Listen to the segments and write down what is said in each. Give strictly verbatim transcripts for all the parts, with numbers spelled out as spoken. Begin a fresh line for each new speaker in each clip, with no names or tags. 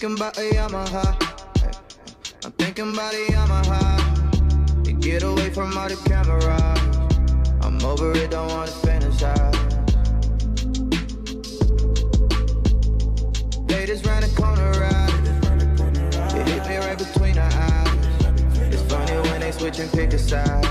thinking about a Yamaha. I'm thinking about a Yamaha. To get away from all the cameras. I'm over it, don't wanna fantasize. They just ran a corner ride. It hit me right between the eyes. It's funny when they switch and pick a side.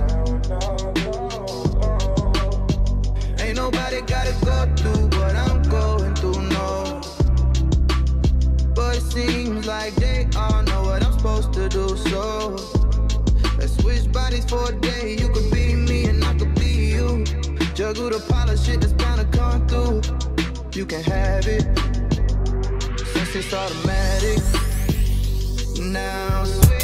Ain't nobody gotta go through what I'm going through, no. But it seems like they all know what I'm supposed to do, so let's switch bodies for a day. You could be me and I could be you. Juggle the pile of shit that's bound to come through. You can have it, since it's automatic. Now switch